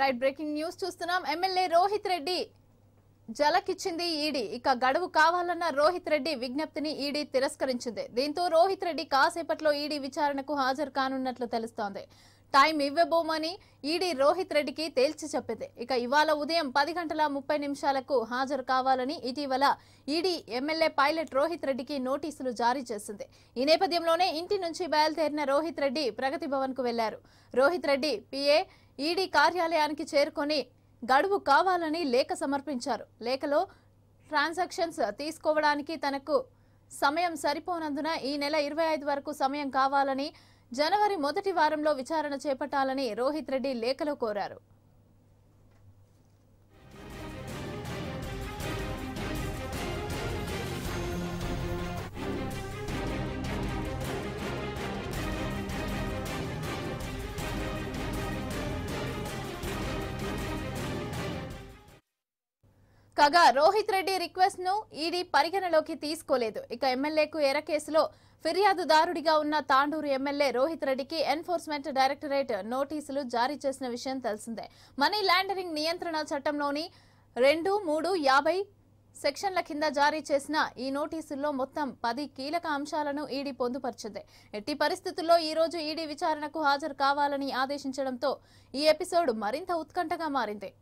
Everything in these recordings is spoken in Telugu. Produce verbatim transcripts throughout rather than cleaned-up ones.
రైట్ బ్రేకింగ్ న్యూస్ చూస్తున్నాం. ఎమ్మెల్యే రోహిత్ రెడ్డి జలకిచ్చింది ఈడీ. ఇక గడువు కావాలన్న రోహిత్ రెడ్డి విజ్ఞప్తిని ఈడీ తిరస్కరించింది. దీంతో రోహిత్ రెడ్డి కాసేపట్లో ఈడీ విచారణకు హాజరు కానున్నట్లు తెలుస్తోంది. టైం ఇవ్వబోమని ఈడీ రోహిత్ రెడ్డికి తేల్చి చెప్పింది. ఇక ఇవాళ ఉదయం పది గంటల ముప్పై నిమిషాలకు హాజరు కావాలని ఇటీవల ఈడీ ఎమ్మెల్యే పైలట్ రోహిత్ రెడ్డికి నోటీసులు జారీ చేసింది. ఈ నేపథ్యంలోనే ఇంటి నుంచి బయలుదేరిన రోహిత్ రెడ్డి ప్రగతి భవన్ కు వెళ్లారు. రోహిత్ రెడ్డి పిఏ ఈడీ కార్యాలయానికి చేరుకొని గడువు కావాలని లేఖ సమర్పించారు. లేఖలో ట్రాన్సాక్షన్స్ తీసుకోవడానికి తనకు సమయం సరిపోనందున ఈ నెల ఇరవై ఐదు వరకు సమయం కావాలని, జనవరి మొదటి వారంలో విచారణ చేపట్టాలని రోహిత్ రెడ్డి లేఖలో కోరారు. కాగా రోహిత్ రెడ్డి రిక్వెస్ట్ ను ఈడీ పరిగణలోకి తీసుకోలేదు. ఇక ఎమ్మెల్యేకు ఎర కేసులో ఫిర్యాదుదారుడిగా ఉన్న తాండూరు ఎమ్మెల్యే రోహిత్ రెడ్డికి ఎన్ఫోర్స్మెంట్ డైరెక్టరేట్ నోటీసులు జారీ చేసిన విషయం తెలిసిందే. మనీ లాండరింగ్ నియంత్రణ చట్టంలోని రెండు మూడు యాభై సెక్షన్ల కింద జారీ చేసిన ఈ నోటీసుల్లో మొత్తం పది కీలక అంశాలను ఈడీ పొందుపరిచింది. ఎట్టి పరిస్థితుల్లో ఈ రోజు ఈడీ విచారణకు హాజరు కావాలని ఆదేశించడంతో ఈ ఎపిసోడ్ మరింత ఉత్కంఠగా మారింది.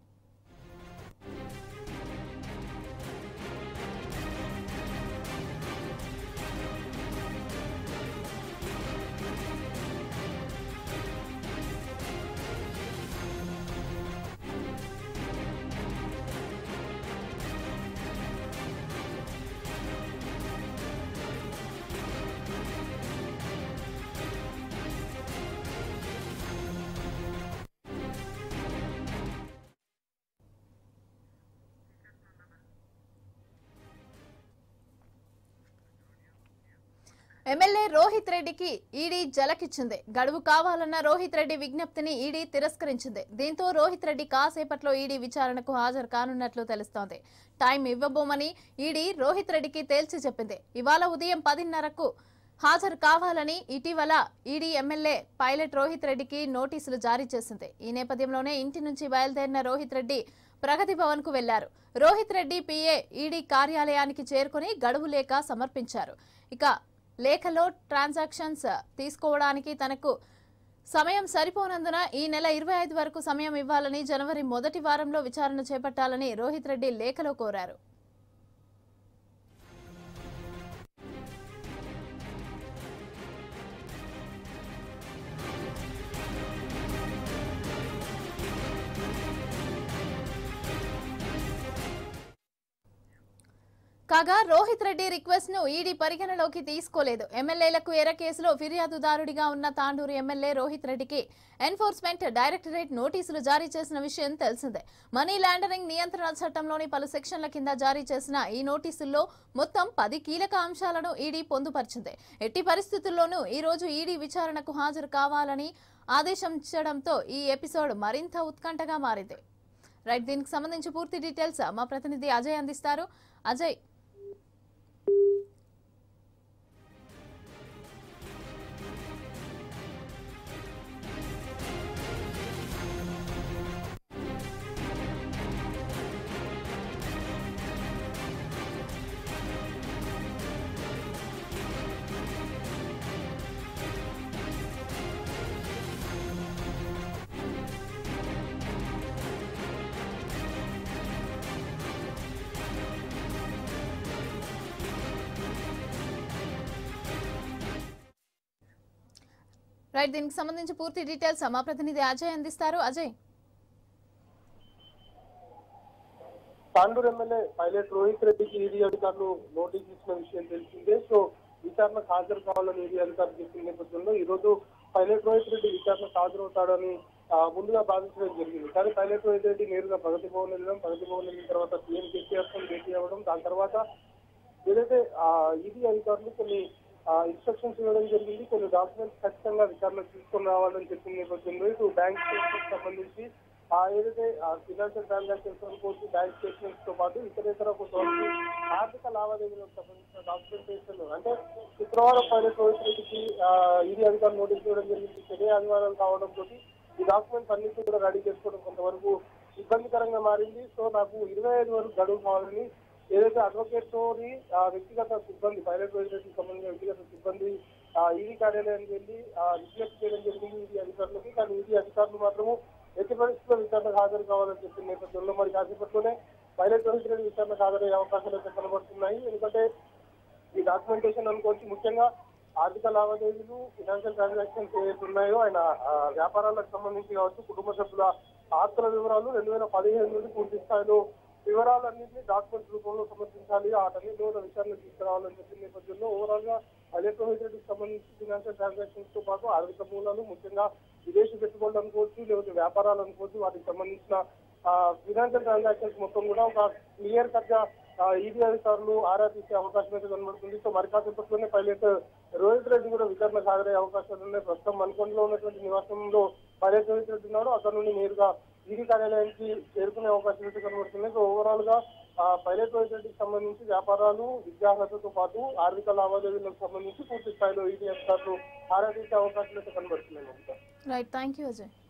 ఎమ్మెల్యే రోహిత్ రెడ్డికి ఈడీ జలకిచ్చింది. గడువు కావాలన్న రోహిత్ రెడ్డి విజ్ఞప్తిని ఈడీ తిరస్కరించింది. దీంతో రోహిత్ రెడ్డి కాసేపట్లో ఈడీ విచారణకు హాజరు కానున్నట్లు తెలుస్తోంది. టైం ఇవ్వబోమని ఈడీ రోహిత్ రెడ్డికి తేల్చి చెప్పింది. ఇవాళ ఉదయం పదిన్నరకు హాజరు కావాలని ఇటీవల ఈడీ ఎమ్మెల్యే పైలట్ రోహిత్ రెడ్డికి నోటీసులు జారీ చేసింది. ఈ నేపథ్యంలోనే ఇంటి నుంచి బయలుదేరిన రోహిత్ రెడ్డి ప్రగతి భవన్ కు వెళ్లారు. రోహిత్ రెడ్డి పిఏ ఈడీ కార్యాలయానికి చేరుకుని గడువు లేఖ సమర్పించారు. ఇక లేఖలో ట్రాన్సాక్షన్స్ తీసుకోవడానికి తనకు సమయం సరిపోనందున ఈ నెల ఇరవై ఐదు వరకు సమయం ఇవ్వాలని, జనవరి మొదటి వారంలో విచారణ చేపట్టాలని రోహిత్ రెడ్డి లేఖలో కోరారు. కాగా రోహిత్ రెడ్డి రిక్వెస్ట్ ను ఈడీ పరిగణలోకి తీసుకోలేదు. ఎమ్మెల్యేలకు ఎర కేసులో ఫిర్యాదుదారుడిగా ఉన్న తాండూరు ఎమ్మెల్యే రోహిత్ రెడ్డికి ఎన్ఫోర్స్మెంట్ డైరెక్టరేట్ నోటీసులు జారీ చేసిన విషయం తెలిసిందే. మనీ లాండరింగ్ నియంత్రణ చట్టంలోని పలు సెక్షన్ల కింద జారీ చేసిన ఈ నోటీసుల్లో మొత్తం పది కీలక అంశాలను ఈడీ పొందుపరిచింది. ఎట్టి పరిస్థితుల్లోనూ ఈ రోజు ఈడీ విచారణకు హాజరు కావాలని ఆదేశించడంతో ఈ ఎపిసోడ్ మరింత ఉత్కంఠగా మారింది. రైట్, దీనికి సంబంధించి పూర్తి డీటెయిల్స్ మా ప్రతినిధి అజయ్ అందిస్తారు. అజయ్, రైట్ దీనికి సంబంధించి పూర్తి డీటెయిల్స్ మా ప్రతినిధి అజయ్ అందిస్తారు. అజయ్, తాండూరు ఎమ్మెల్యే పైలట్ రోహిత్ రెడ్డికి ఈడీ అధికారులు నోటీస్ ఇచ్చిన విషయం తెలిసిందే. సో విచారణకు హాజరు కావాలని ఈడీ అధికారులు చెప్పిన నేపథ్యంలో ఈ రోజు పైలట్ రోహిత్ రెడ్డి విచారణకు హాజరవుతాడని ముందుగా భావించడం జరిగింది. కానీ పైలట్ రోహిత్ రెడ్డి నేరుగా ప్రగతి భవన్ వెళ్ళడం, ప్రగతి భవన్ వెళ్ళిన తర్వాత సీఎం కేసీఆర్ తో భేటీ అవ్వడం, దాని తర్వాత ఏదైతే ఈడీ అధికారులు కొన్ని ఇన్స్ట్రక్షన్స్ ఇవ్వడం జరిగింది. కొన్ని డాక్యుమెంట్స్ ఖచ్చితంగా విచారణ తీసుకొని రావాలని చెప్పిన నేపథ్యంలో ఇటు బ్యాంక్ స్టేట్మెంట్ సంబంధించి ఏదైతే ఫినాన్షియల్ ట్రాన్సాక్షన్స్ అనుకోవచ్చు, బ్యాంక్ స్టేట్మెంట్స్ తో పాటు ఇతర ఇతర కొంతవరకు ఆర్థిక లావాదేవీలకు సంబంధించిన డాక్యుమెంటేషన్ అంటే శుక్రవారం పైలట్ రోహిత్ రెడ్డికి ఈడీ అధికారులు నోటీస్ ఇవ్వడం జరిగింది. ఇదే ఆదివారం కావడంతో ఈ డాక్యుమెంట్స్ అన్నింటినీ కూడా రెడీ చేసుకోవడం కొంతవరకు ఇబ్బందికరంగా మారింది. సో నాకు ఇరవై ఐదు వరకు గడువు కావాలని ఏదైతే అడ్వకేట్ తోని వ్యక్తిగత సిబ్బంది పైలట్ రైతులకు సంబంధించిన వ్యక్తిగత సిబ్బంది ఈడీ కార్యాలయానికి వెళ్ళి రిక్వెస్ట్ చేయడం జరిగింది ఈడీ అధికారులకి. కానీ ఈడీ అధికారులు మాత్రము ఎట్టి పరిస్థితుల్లో విచారణకు హాజరు కావాలని చెప్పిన నేపథ్యంలో మరి కాసేపట్లోనే పైలట్ రోహిత్ రెడ్డి విచారణకు హాజరయ్యే అవకాశాలు అయితే కనబడుతున్నాయి. ఎందుకంటే ఈ డాక్యుమెంటేషన్ అనుకోవచ్చు ముఖ్యంగా ఆర్థిక లావాదేవీలు ఫినాన్షియల్ ట్రాన్సాక్షన్స్ ఏవైతే ఉన్నాయో ఆయన వ్యాపారాలకు సంబంధించి కావచ్చు, కుటుంబ సభ్యుల ఆస్తుల వివరాలు రెండు వేల పదిహేను నుండి పూర్తి స్థాయిలో వివరాలన్నింటినీ డాక్యుమెంట్స్ రూపంలో సమర్పించాలి, వాటన్నింటిలో విచారణ తీసుకురావాలని చెప్పిన నేపథ్యంలో ఓవరాల్ గా పైలట్ రోహిత్ రెడ్డికి సంబంధించి ఫినాన్షియల్ ట్రాన్సాక్షన్స్ తో పాటు ఆర్థిక మూలాలు ముఖ్యంగా విదేశీ పెట్టుబడులు అనుకోవచ్చు, లేకపోతే వ్యాపారాలు అనుకోవచ్చు, వాటికి సంబంధించిన ఫినాన్షియల్ ట్రాన్సాక్షన్స్ మొత్తం కూడా ఒక క్లియర్ కట్ గా ఈడీ అధికారులు ఆరా తీసే అవకాశం అయితే కనబడుతుంది. సో మరి కాసేపట్లోనే పైలట్ రోహిత్ రెడ్డి కూడా విచారణకు హాజరయ్యే అవకాశాలు ఉన్నాయి. ప్రస్తుతం మన్కొండలో ఉన్నటువంటి నివాసంలో పైలట్ రోహిత్ రెడ్డి ఉన్నాడు, అక్కడ నుండి నేరుగా ఈడీ కార్యాలయానికి చేరుకునే అవకాశం అయితే కనబడుతున్నాయి. సో ఓవరాల్ గా పైలట్ రోహిత్ రెడ్డికి సంబంధించి వ్యాపారాలు, విద్యార్హతతో పాటు ఆర్థిక లావాదేవీలకు సంబంధించి పూర్తి స్థాయిలో ఈడీ అధికారులు ఆరా తీసే అవకాశాలు అయితే కనబడుతున్నాయి. Right, thank you Ajay.